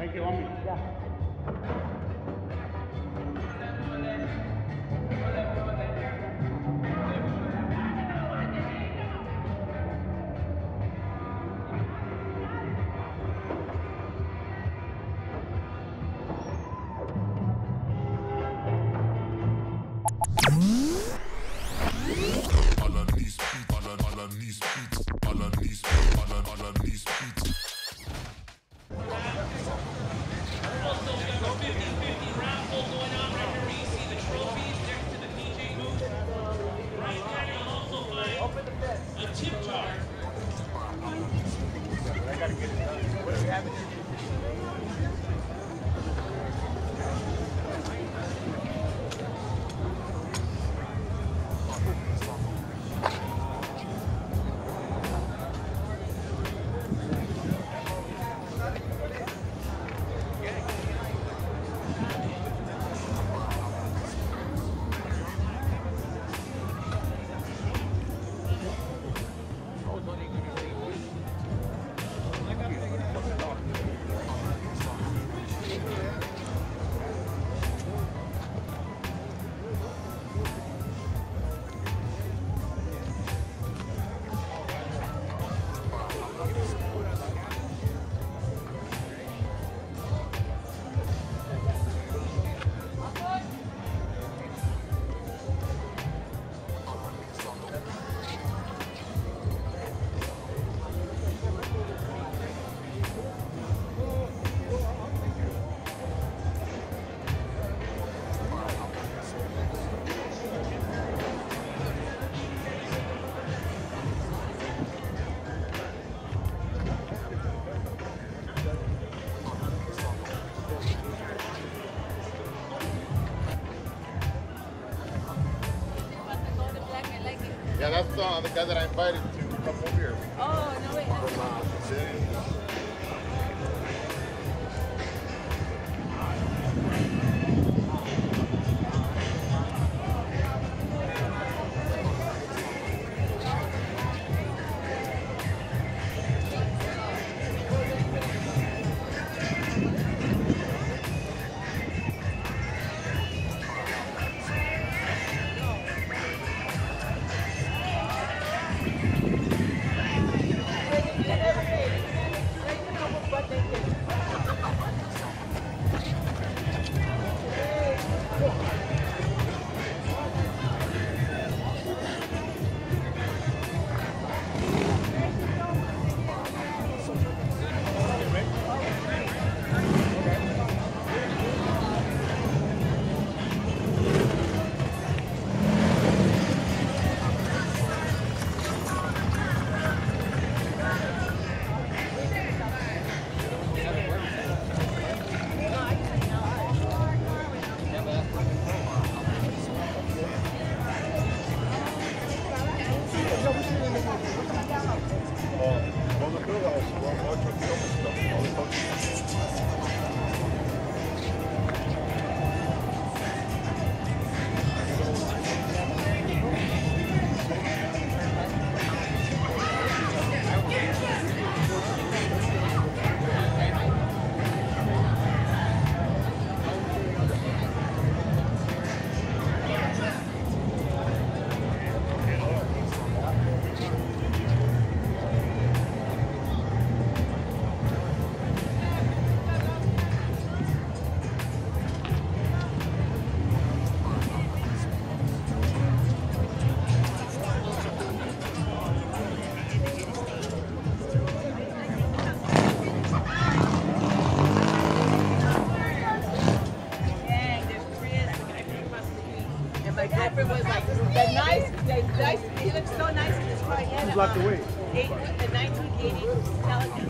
Thank you, homie. Yeah. Alaniz Beatz. Also, we have a 50-50 raffle going on right here. You see the trophies next to the DJ booth. Right there, you'll also find a tip jar. I gotta get it done. What do we have in here? Yeah, that's the guy that I invited to come over here. Oh, no way. From City. He looks so nice in this car. He had Blocked away. a 1980 Cadillac.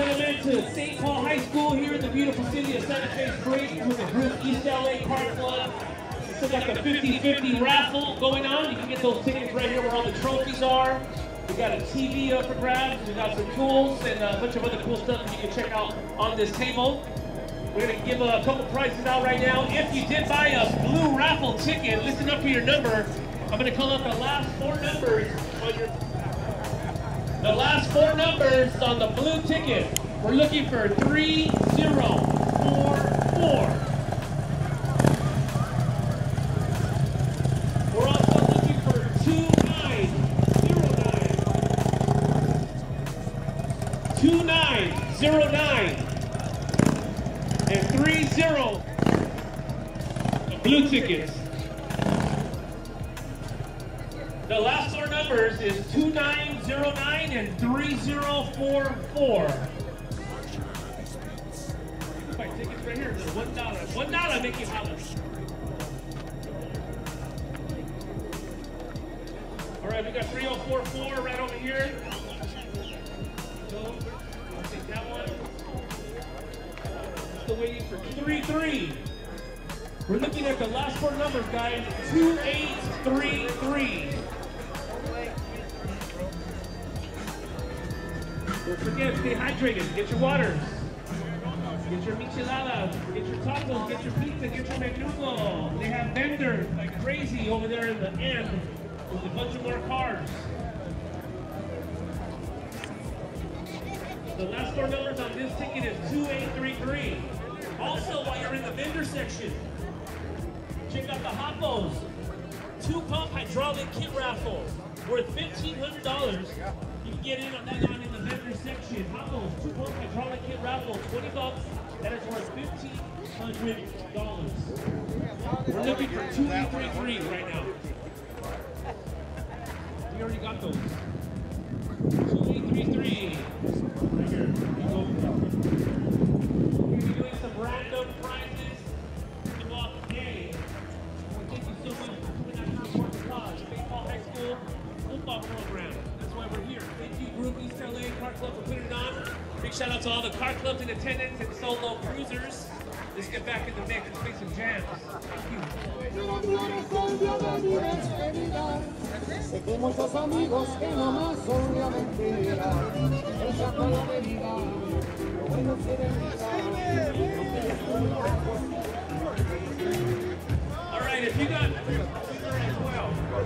gentlemen, to St. Paul High School here in the beautiful city of Santa Fe Springs with the Groupe East LA Car Club. Still got the 50-50 raffle going on. You can get those tickets right here where all the trophies are. We got a TV up for grabs. We got some tools and a bunch of other cool stuff that you can check out on this table. We're going to give a couple prizes out right now. If you did buy a blue raffle ticket, listen up for your number. I'm going to call out the last four numbers on your... The last four numbers on the blue ticket. We're looking for 3044. We're also looking for 2909. 2909. And 30. The blue tickets. The last four numbers is 2909 and 3044. Buy tickets right here. $1. $1 make you holler. All right, we got 3044 right over here. So, I'll take that one. Still waiting for 33. We're looking at the last four numbers, guys. 2833. Don't forget, stay hydrated. Get your waters. Get your micheladas. Get your tacos. Get your pizza. Get your menudo. They have vendors like crazy over there in the end with a bunch of more cars. The last four numbers on this ticket is 2833. Also, while you're in the vendor section, check out the Hoppos 2-pump hydraulic kit raffle worth $1,500. You can get in on that one in the vendor section. Hoppos 2-pump hydraulic kit raffle, $20. That is worth $1,500. We're looking for 2833 right now. We already got those. 2833. Right here. We're doing some random prizes to walk the day. Thank you so much for coming out here for the cause. St. Paul High School football program. That's why we're here. Thank you, Groupe East LA Car Club, for putting it on. Big shout out to all the car clubs in attendance and solo cruisers. Let's get back in the mix and play some jams. Thank you. Sé que muchos amigos que nomás son una mentira. Ella con la medida, lo bueno quiere All right, if you got as well.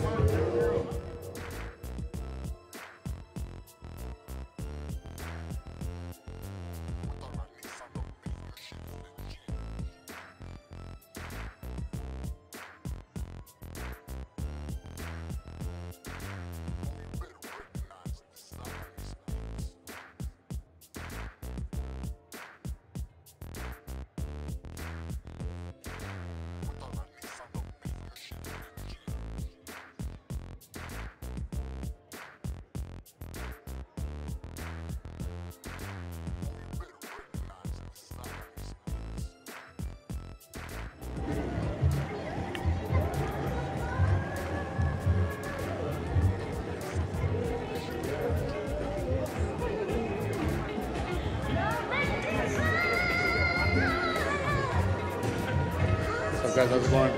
Guys, how's it going?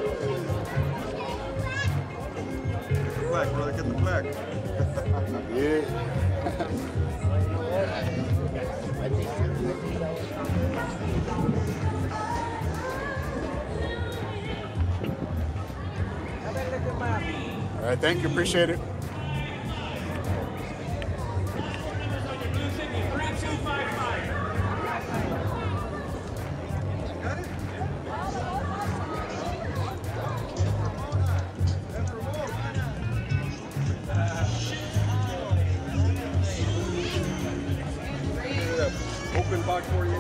Flag, brother, get the flag. Yeah. All right, thank you, appreciate it. Open box 48.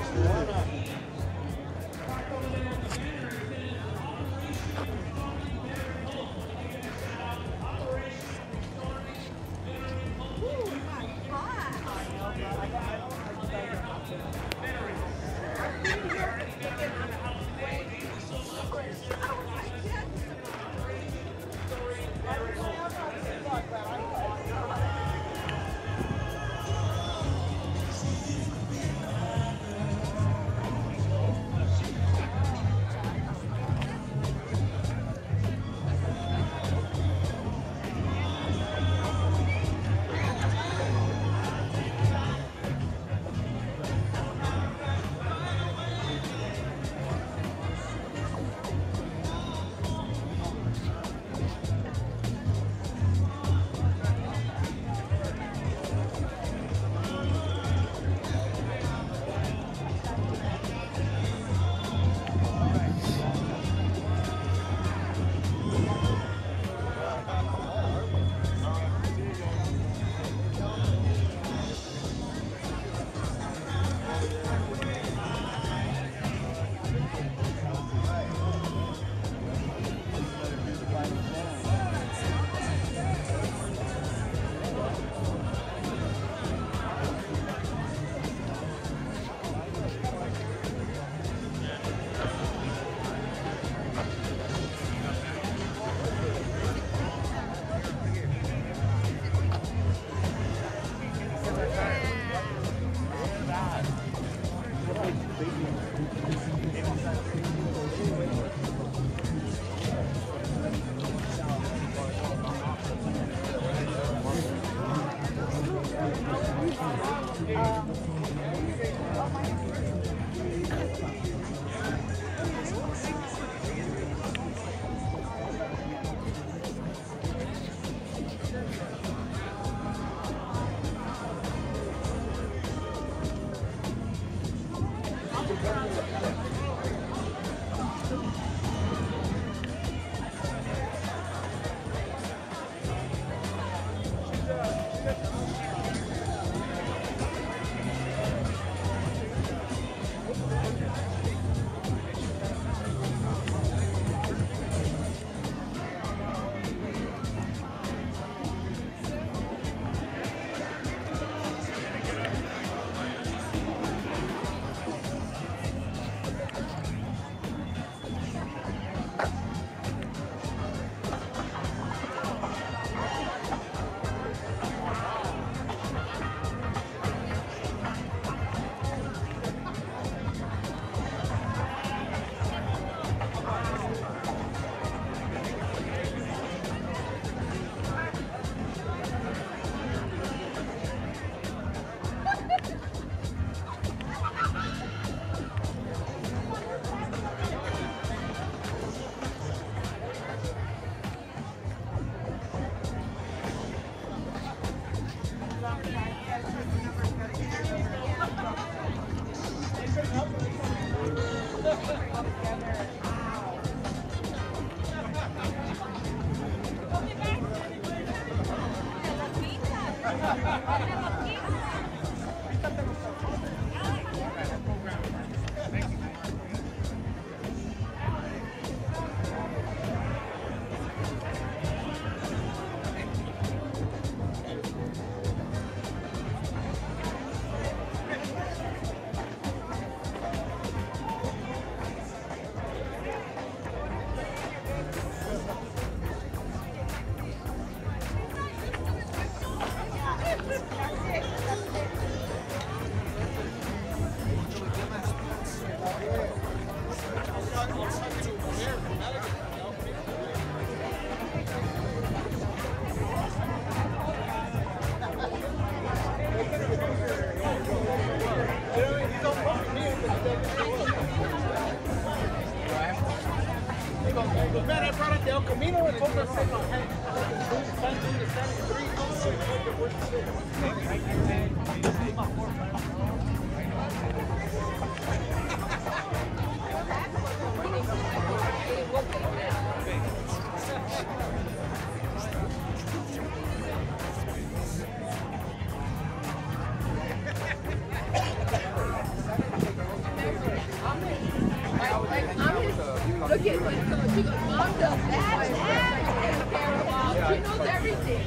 Look at what she goes, Mom does that. She knows everything.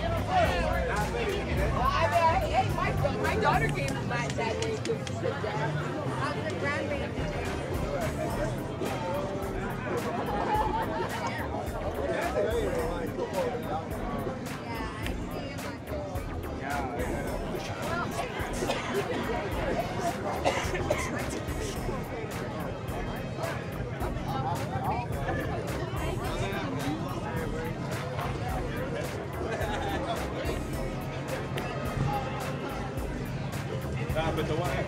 Hey, my daughter came to my that way too. She said, Dad, how's the grandbaby? But the one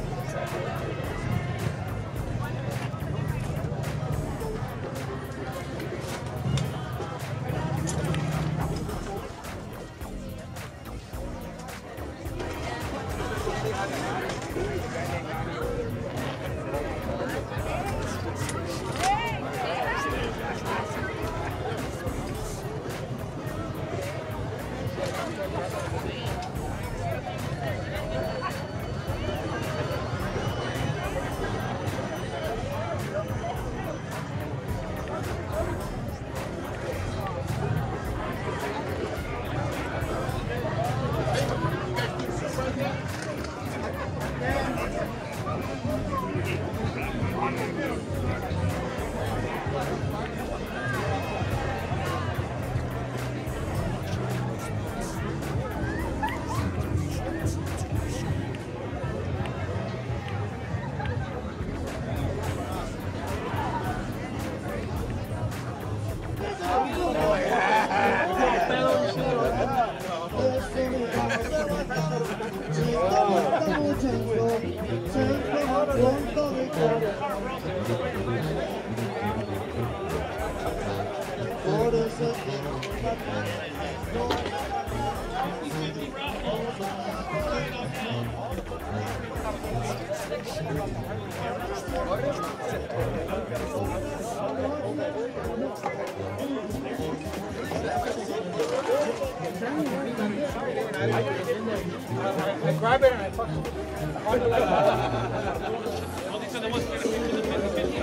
I grab it and I fucking hold it like that. Well, these are the ones that are going to the 50-50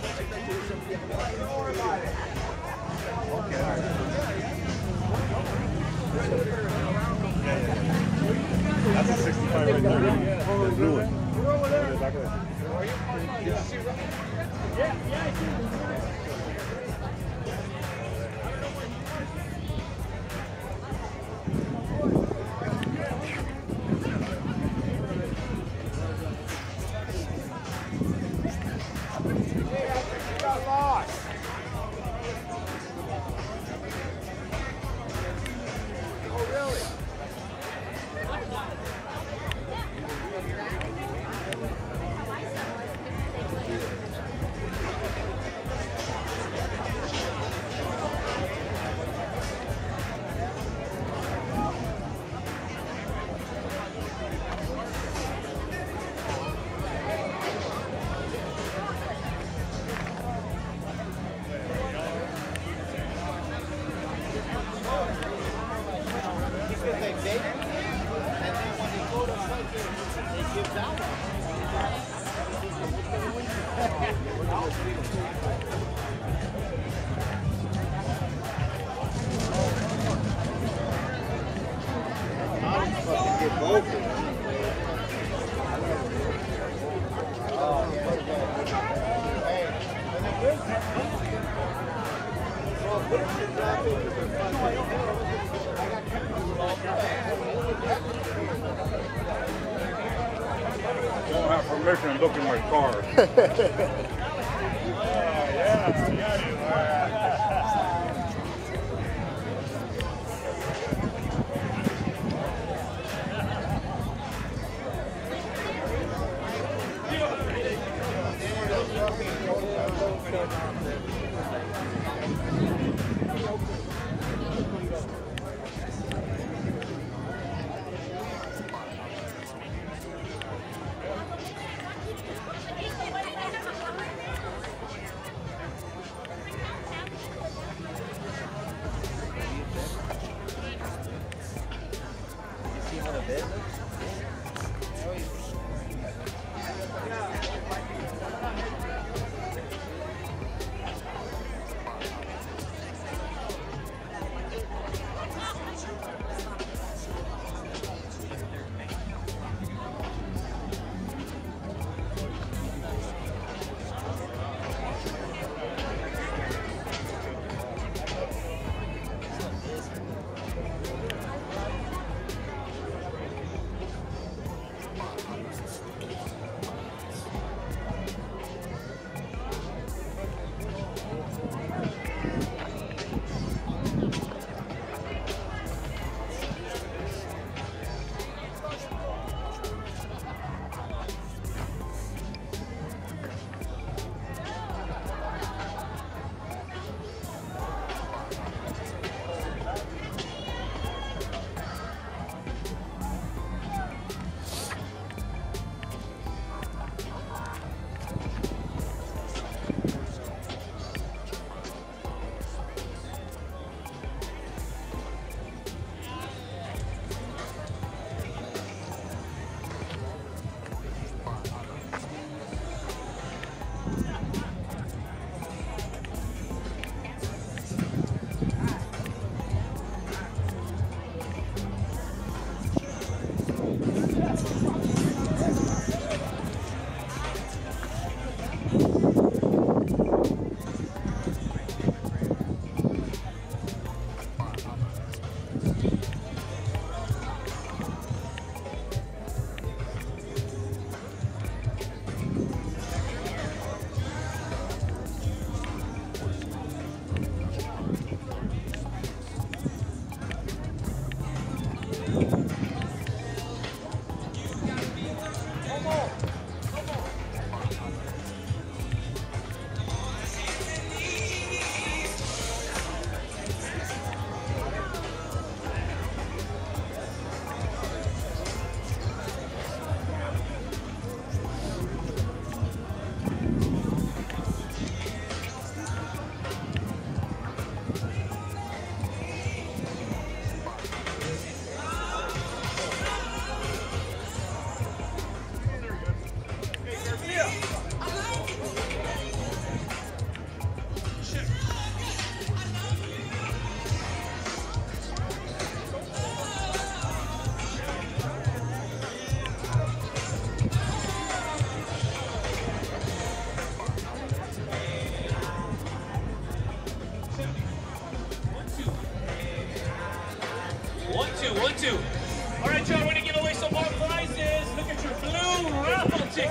That's a 65 right there. The blue one. Don't have permission to look in my car.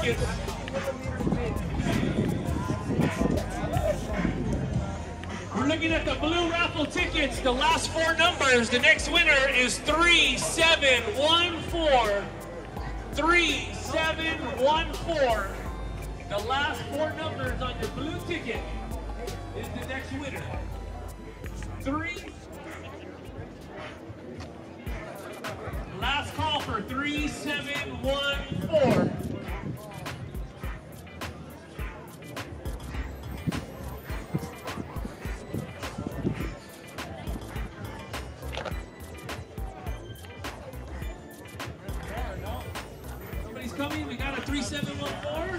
tickets. We're looking at the blue raffle tickets. The last 4 numbers. The next winner is 3714. 3714. The last 4 numbers on your blue ticket is the next winner. 3. Last call for 3714. Somebody's coming. We got a 3714.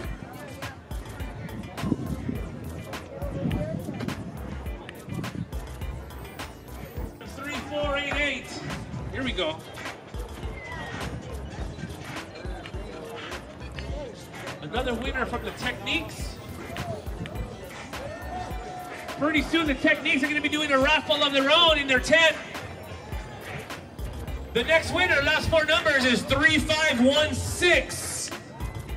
3488. Here we go. Another winner from the Techniques. Pretty soon the Techniques are going to be doing a raffle of their own in their tent. The next winner, last 4 numbers, is 3516.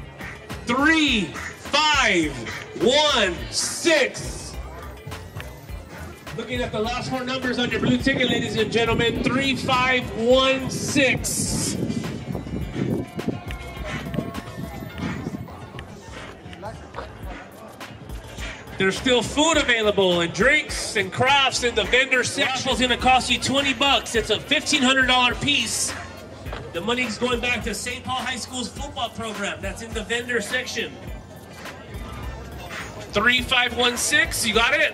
3516. Looking at the last 4 numbers on your blue ticket, ladies and gentlemen, 3516. There's still food available and drinks and crafts in the vendor section. It's going to cost you $20. It's a $1,500 piece. The money's going back to St. Paul High School's football program. That's in the vendor section. 3516, you got it?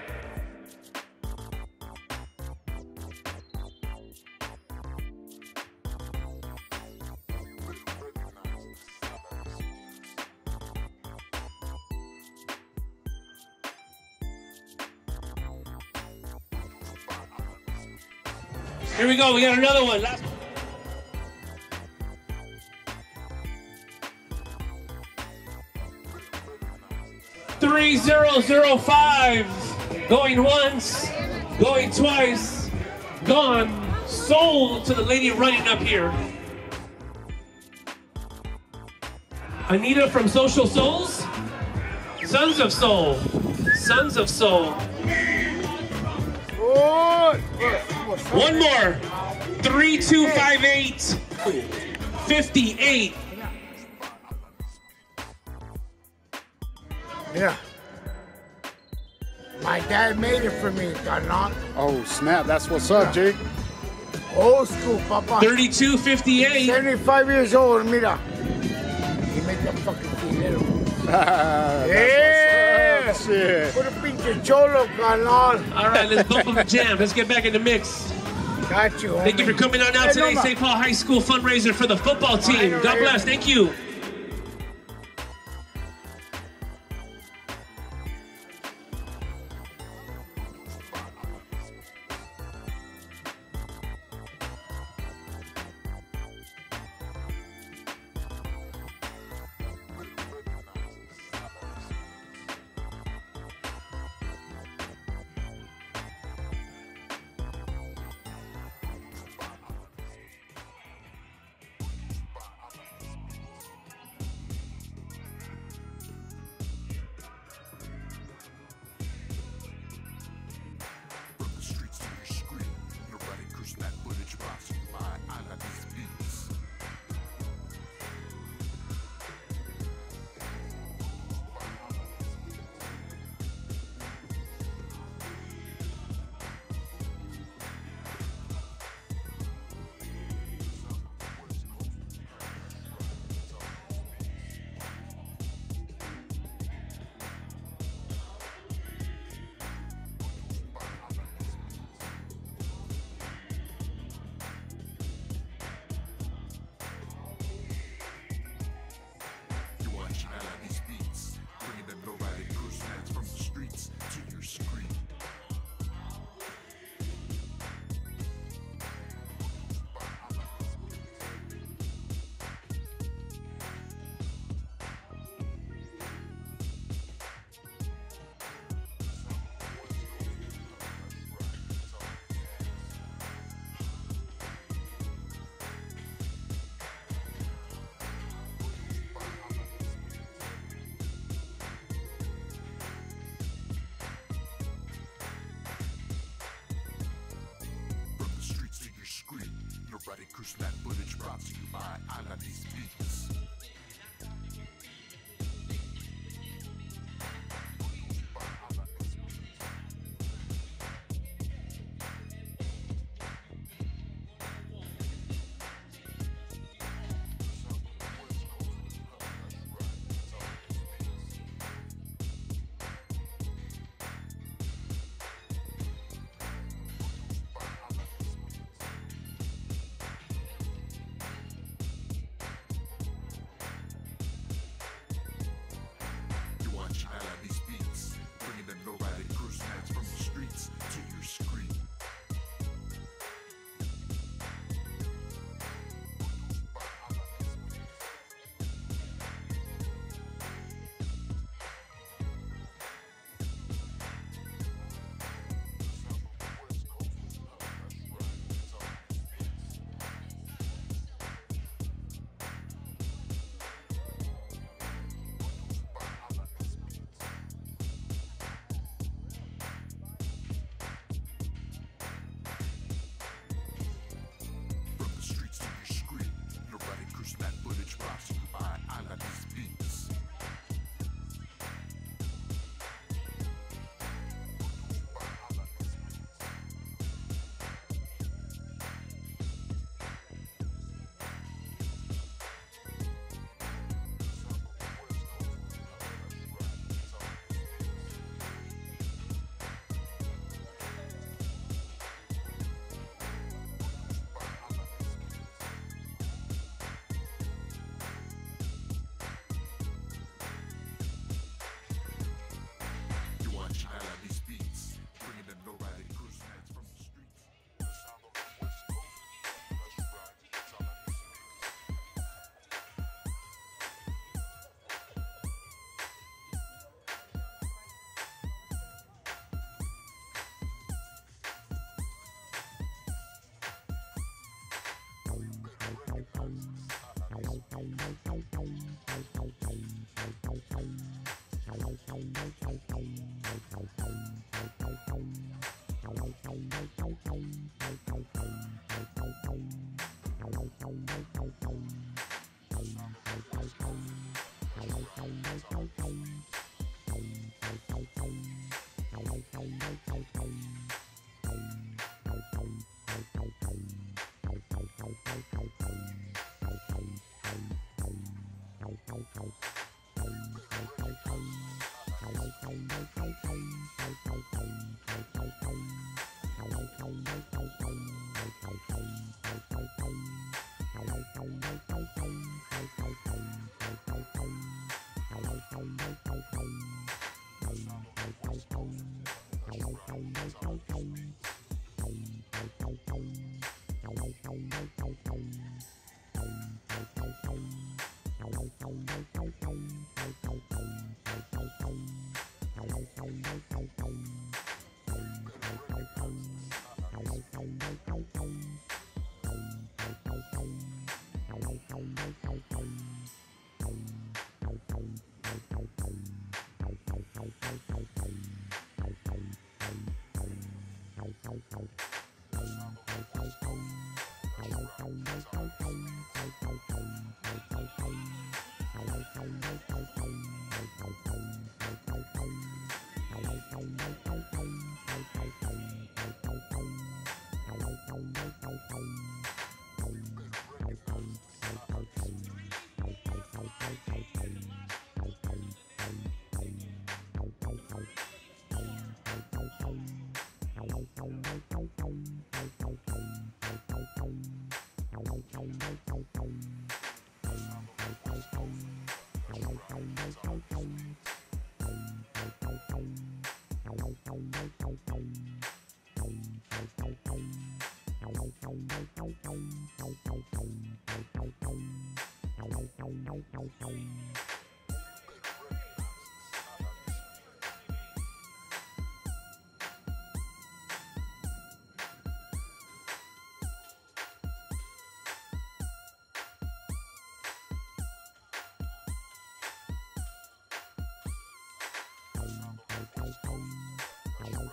Here we go, we got another one. Last 3005. Going once, going twice, gone, sold to the lady running up here. Anita from Social Souls? Sons of Soul. Sons of Soul. One more. 3258. 58. Yeah. My dad made it for me, Donald. Oh, snap. That's what's up, Jake. Old school, Papa. 3258. 75 years old, mira. He made the fucking dinero. Yeah. Shit. Put a pinche cholo, Donald. All right, let's bump up the jam. Let's get back in the mix. Got you, homie. Thank you for coming on out today. St. Paul High School fundraiser for the football team. God bless. Thank you. Cruise that footage brought to you by Alaniz Beatz. Alaniz Beatz, bringing the lowrider cruise nights from the streets to your screen. That footage brought to you by Alaniz Beatz. Alaniz Beatz, bringing the lowrider cruise nights from the streets.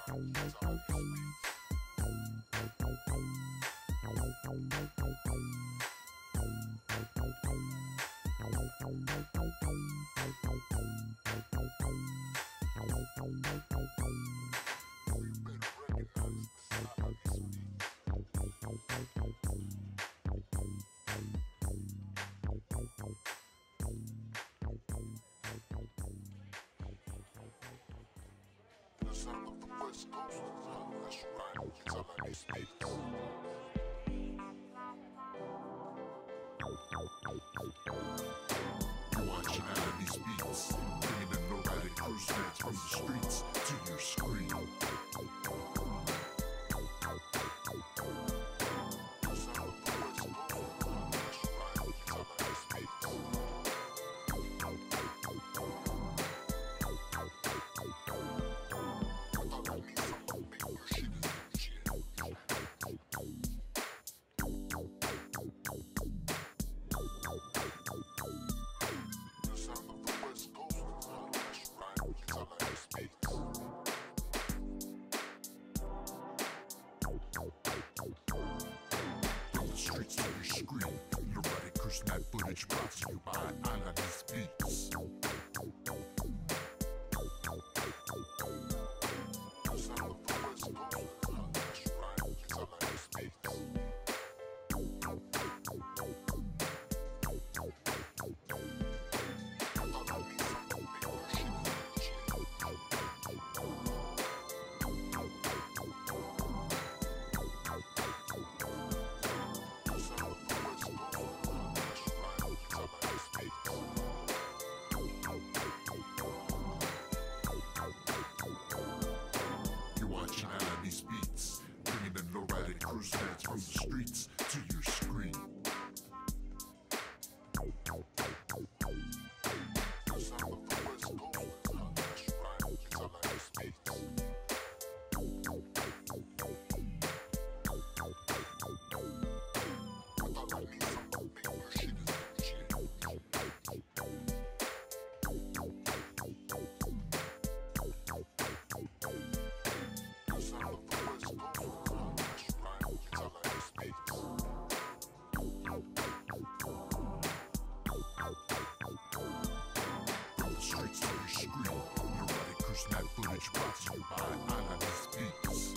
Bye. West Coast, let's ride. It's Alaniz Beatz. You're watching Alaniz Beatz, bringing the Lowrider cruise nights from the streets to your screen. Streets to your screen. Lowrider cruise night footage brought to you by Alaniz Beatz. Alaniz Beatz, bringing the Lowrider cruise nights from the streets to your screen. Streets to your screen. Lowrider cruise night footage brought to you by Alaniz Beatz.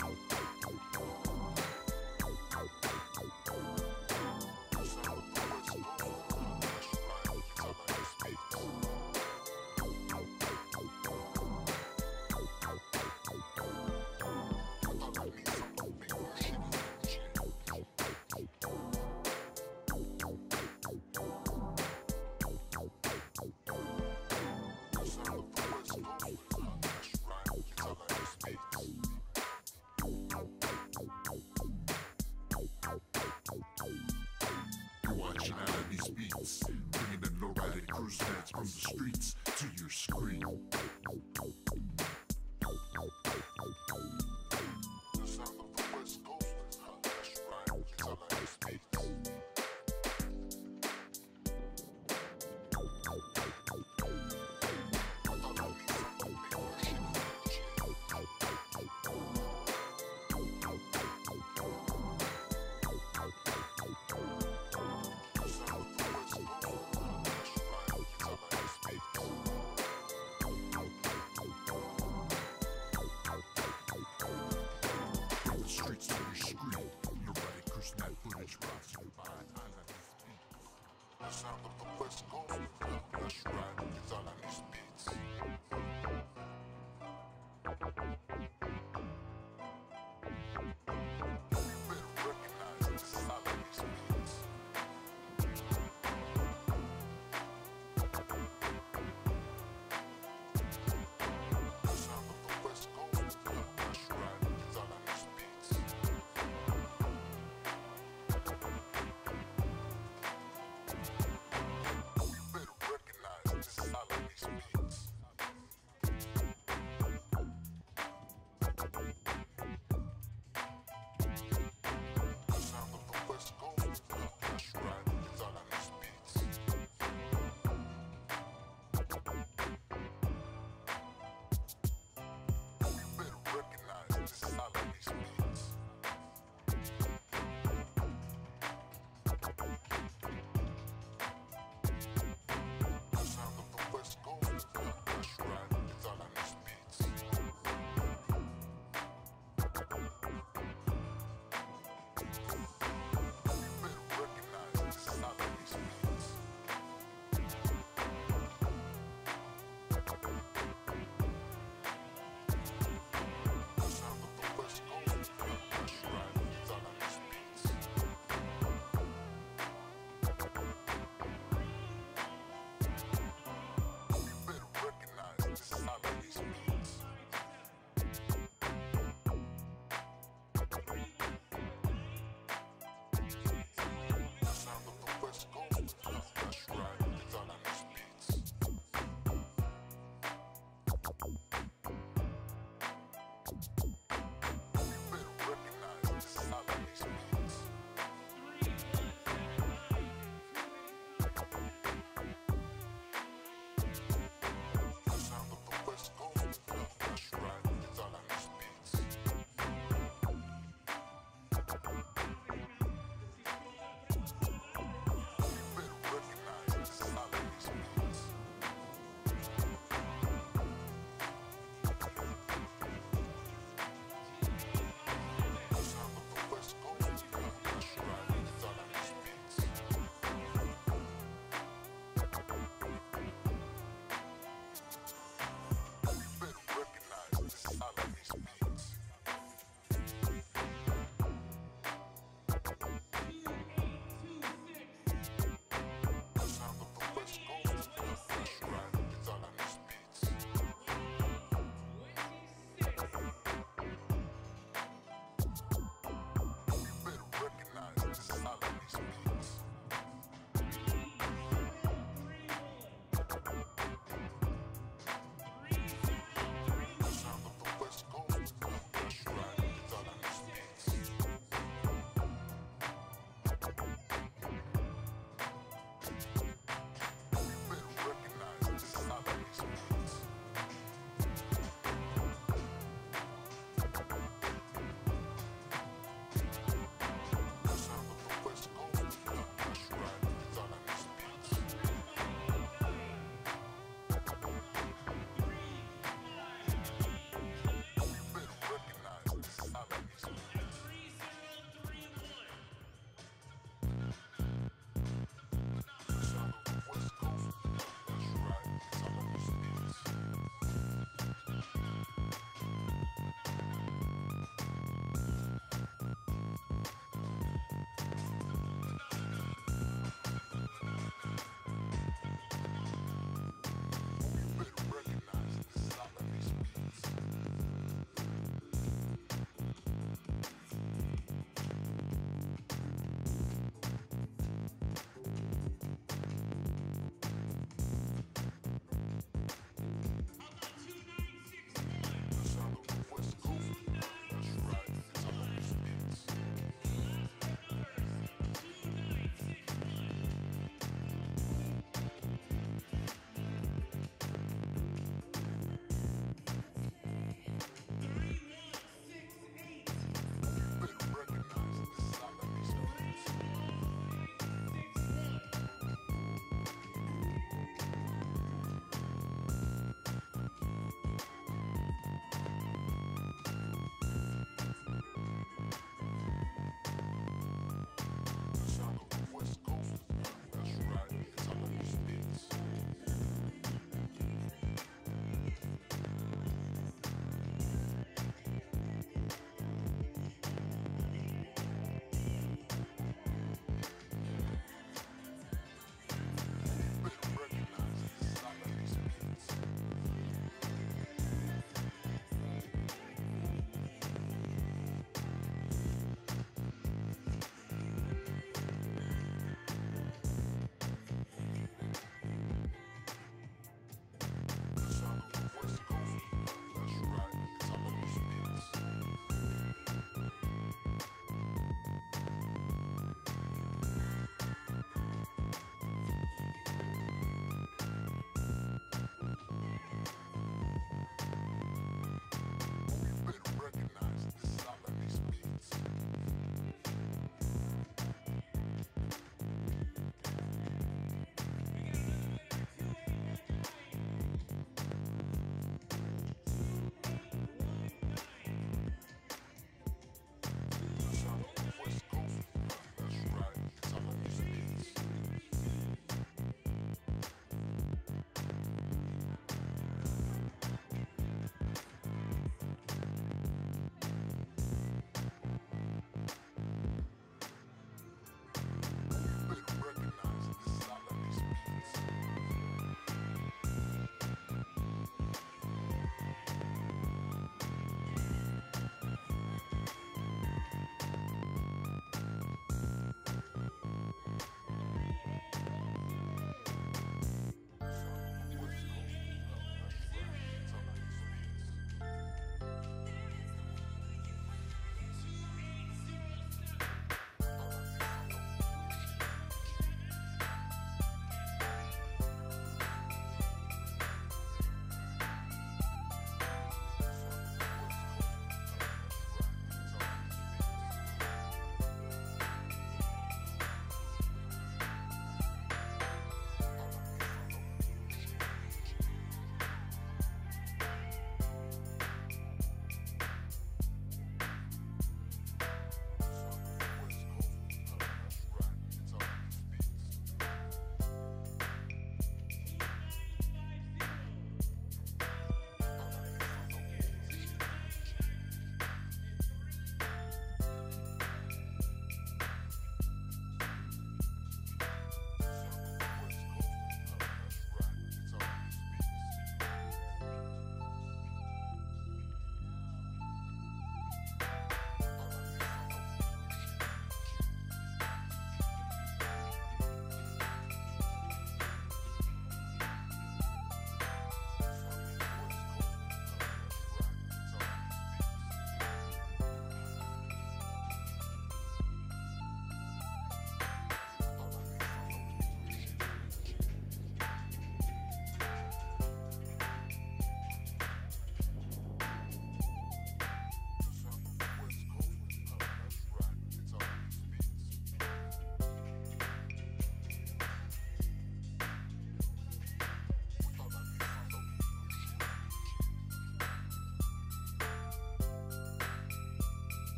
You're watching Alaniz Beatz, bringing the Lowrider cruise nights from the streets to your screen. The sound of the West Coast, let's ride. It's Alaniz Beatz.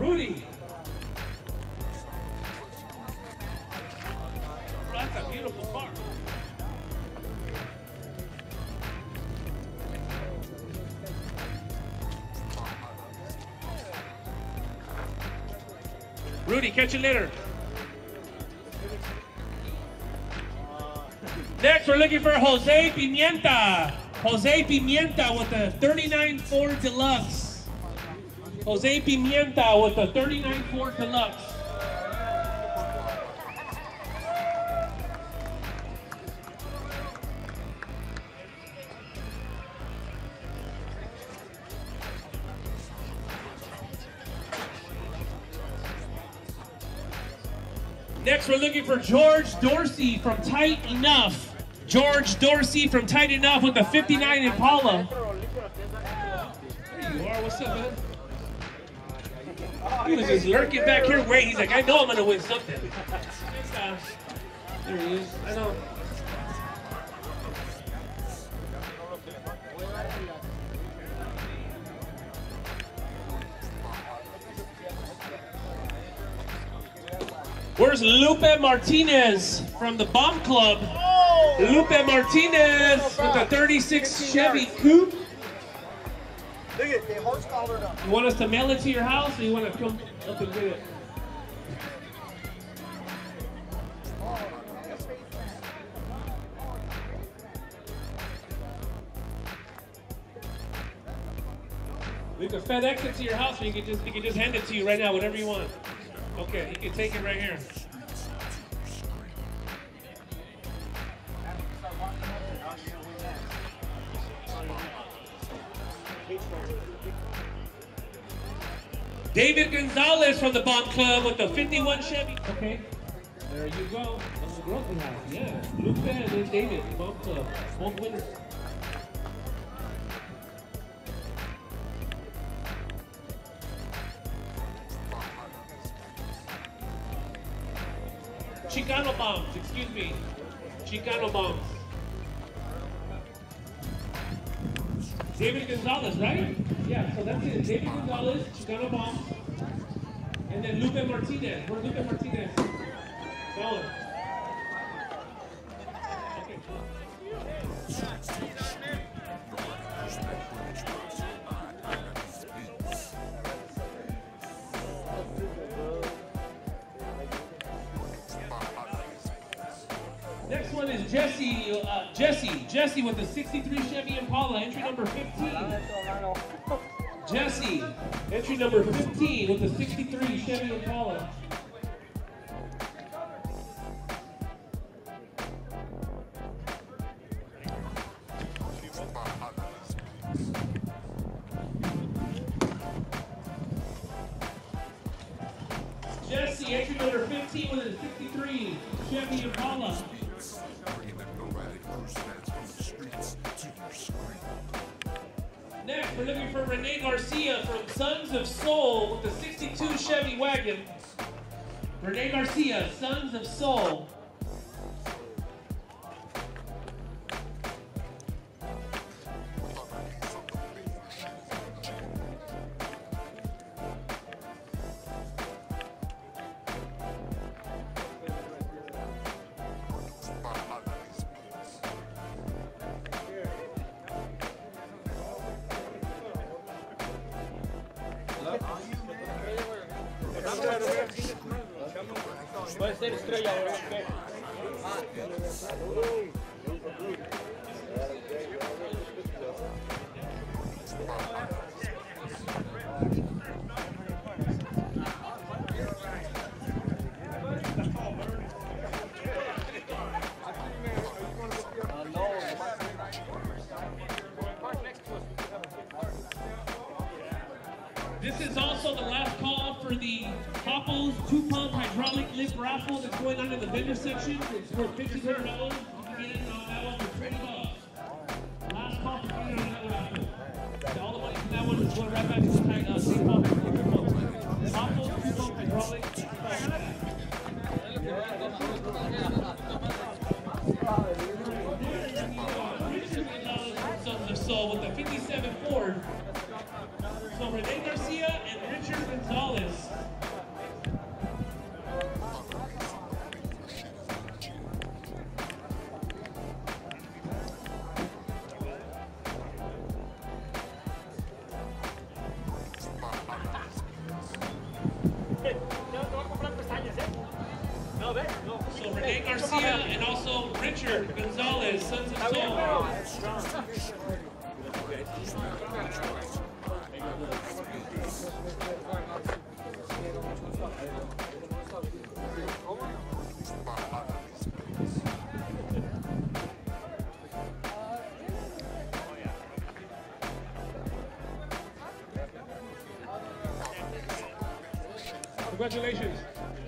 Rudy. That's a beautiful car. Rudy, catch you later. Next, we're looking for Jose Pimienta. Jose Pimienta with the 39 Ford Deluxe. Jose Pimienta with the 39 Ford Deluxe. Next, we're looking for George Dorsey from Tight Enough. George Dorsey from Tight Enough with the 59 Impala. There you are. What's up, man? He was just lurking back here waiting. He's like, I know I'm going to win something. There he is. I know. Where's Lupe Martinez from the Bomb Club? Oh! Lupe Martinez with the 36 Chevy Coupe. Look at the horse collared up. You want us to mail it to your house, or you want to come up and get it? We can FedEx it to your house, or you can just hand it to you right now, whatever you want. Okay, you can take it right here. David Gonzalez from the Bomb Club with the 51 Chevy. Okay, there you go. That's the growth we have. Yeah, Lupe and then David, Bomb Club, both winners. Chicano bombs, excuse me. Chicano bombs. David Gonzalez, right? Yeah, so that's it. David Gonzalez, Chicano bombs. And then Lupe Martinez. Where's Lupe Martinez? Going. Okay. Next one is Jesse with the 63 Chevy Impala, entry number 15. Jesse, entry number 15 with the 63 Chevy Impala. Jesse, entry number 15 with a 63 Chevy Impala. Next, we're looking for Rene Garcia from Sons of Soul with the 62 Chevy wagon. Rene Garcia, Sons of Soul. Puede ser estrella, ¿ok? This is also the last call for the Coppos 2-pump hydraulic lift raffle that's going on in the vendor section. It's worth $1,500. You can get in on that one for $20. Last call for getting on that raffle. So all the money from that one is going right back to the same pump. Coppos 2-pump hydraulic. Sons of Soul with the 57 Ford. So Rene Garcia and Richard Gonzalez. Fisher, Gonzalez, Sons of Soul. Congratulations.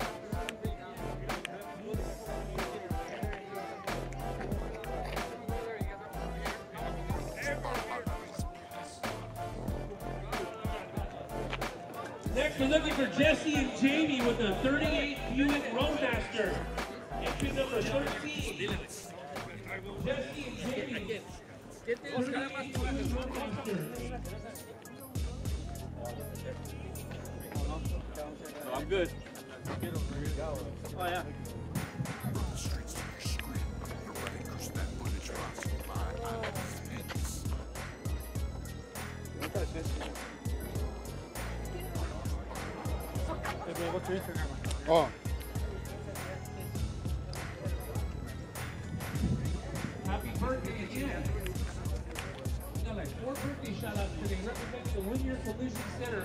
Next, we're looking for Jesse and Jamie with a 38 Buick Roadmaster. Entry number 13. Jesse and Jamie. I'm good. Oh, yeah. From the streets to your screen, Lowriders, that footage brought to you by Alaniz Beatz. Oh. Happy birthday again. We got like 4 birthday shout outs today representing the Whittier Collision Center.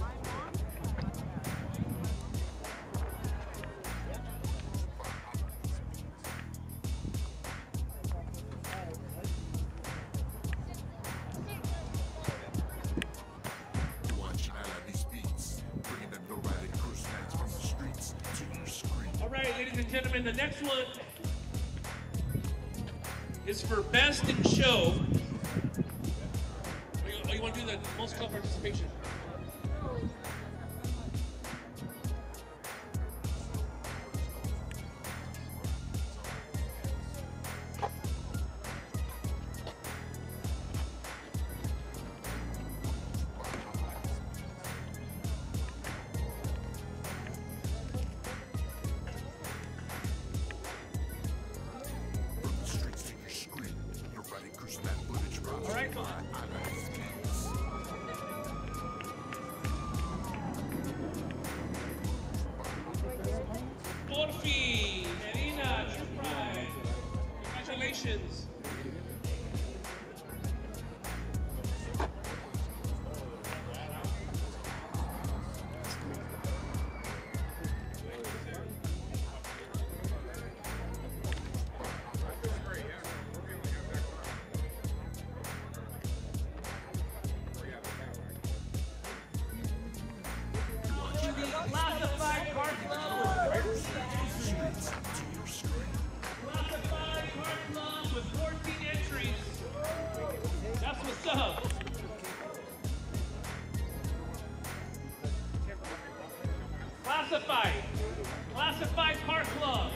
Watch Alaniz Beatz, bringing them Lowrider cruise nights from the streets to your screen. All right, ladies and gentlemen, the next one is for Best in Show. Oh, you want to do the most club participation? From the streets to your screen, Lowrider cruise night footage brought to All right, you by Alaniz Beatz. Orfi, Marina, True Pride. Congratulations. Classified Car Club with 14 entries. That's what's up. Classified Car Club.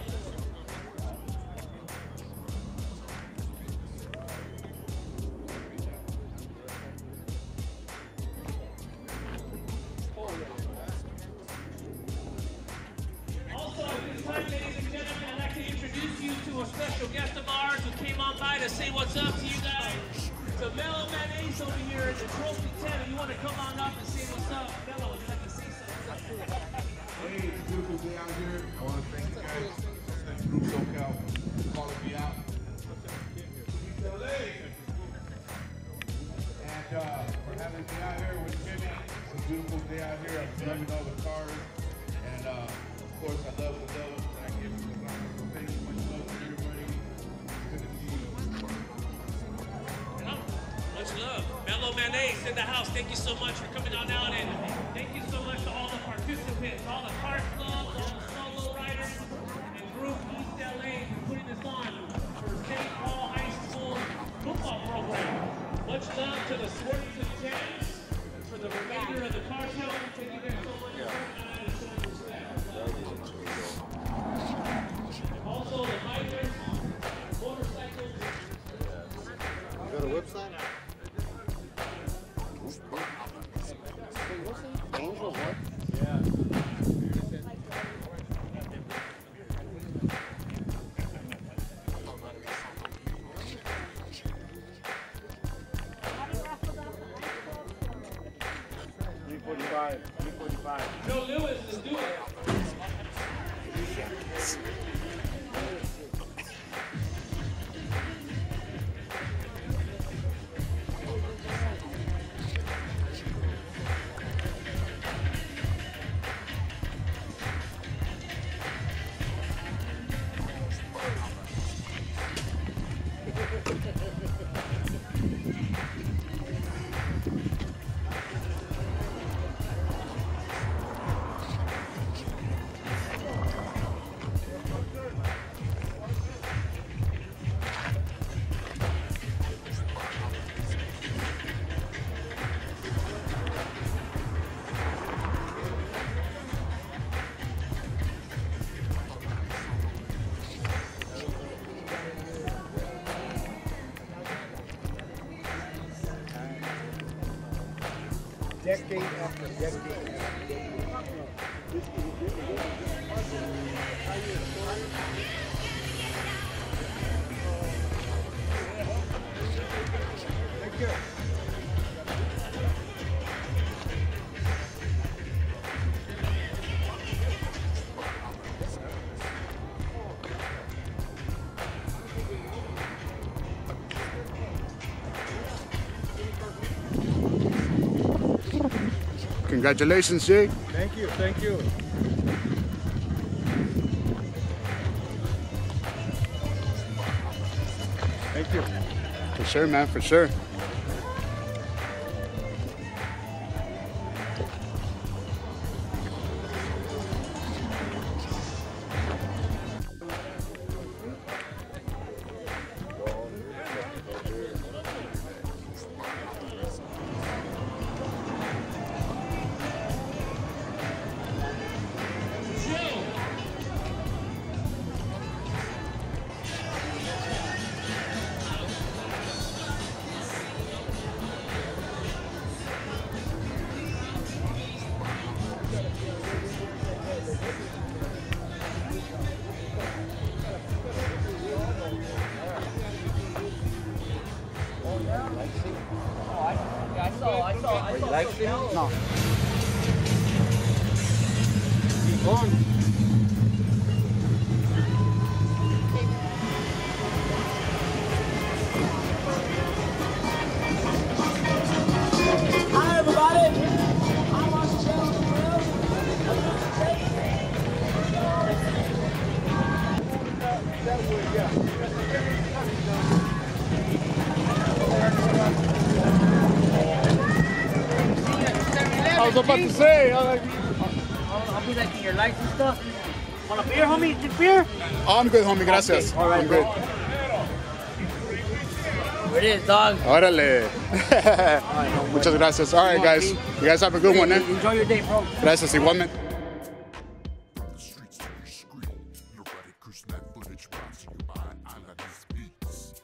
Also, at this time, ladies and gentlemen, I'd like to introduce you to a special guest of ours who came on by to say what's up to you guys. So Mello Mayonnaise over here in the trophy tent. If you want to come on up and say what's up, Mello, would you like to say something? Hey, it's a beautiful day out here. I want to thank you guys. Thank Groupe SoCal for calling me out. And for having me out here with Jimmy. It's a beautiful day out here. I'm loving all the cars. And of course, I love the love that I get from the cars. So thank you much love to everybody. Good to see you. Much love. Mello Mayonnaise in the house. Thank you so much for coming on out, and thank you so much to all the participants, all the car clubs, all the solo riders, and Groupe East LA for putting this on for St. Paul High School football program. Much love to the Swartz and Jams for the remainder of the car show. Thank you guys so much for coming out and showing respect. Also, the bikers, motorcycles. You got a website? Angel what? Joe Lewis, let's do it. Decade after decade after decade. Thank you. Congratulations, Jay. Thank you, thank you. Thank you. For sure, man, for sure. You like it? No. Keep going. Hi everybody. I'm on I was about to say, I'll be like in your lights and stuff. Want a beer, homie? Get beer? oh, I'm good, homie, gracias. Okay, all right, I'm good. Here it is, dog. Órale. Muchas gracias. All right, guys. You guys have a good one, eh? Enjoy your day, bro. Gracias, igualmente. The streets to your screen. Lowrider cruising that footage brought to you by Alaniz Beatz.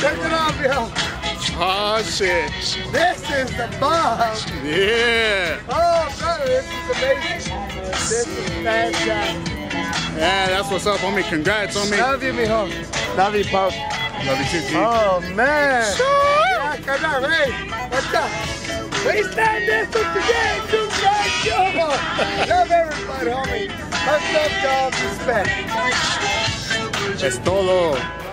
Check it out, yo. Oh, shit. This is the bomb. Yeah. Oh, brother, this is amazing. This is fantastic. Yeah, that's what's up, homie. Congrats, homie. Love you, mijo. Love you, Pop. Love you too, G. Oh, man. Yeah, carnal, hey. What's up? We stand this for today. Congrats, yo. Love everybody, homie. Much love, y'all. Respect. Es todo.